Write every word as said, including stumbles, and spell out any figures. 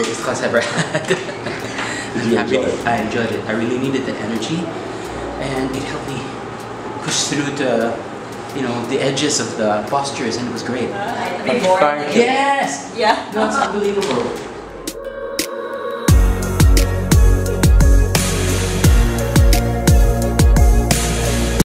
greatest class I've ever had. I'm happy. I enjoyed it. I really needed the energy, and it helped me push through the, you know, the edges of the postures, and it was great. Uh, Before? Yes! Yeah. That's unbelievable.